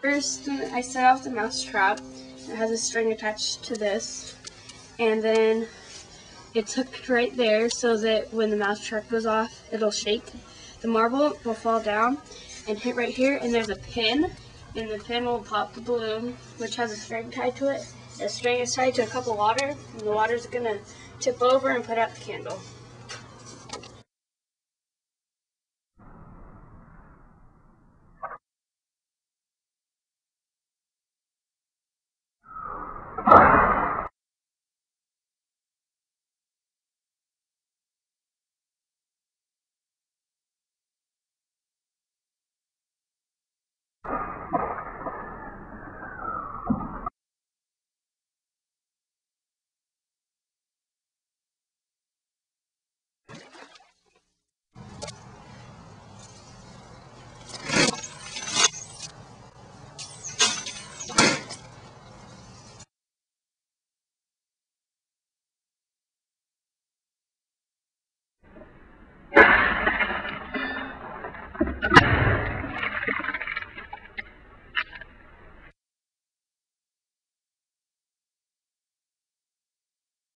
First, I set off the mouse trap. It has a string attached to this, and then it's hooked right there so that when the mouse trap goes off, it'll shake. The marble will fall down and hit right here, and there's a pin, and the pin will pop the balloon, which has a string tied to it. The string is tied to a cup of water, and the water is going to tip over and put out the candle.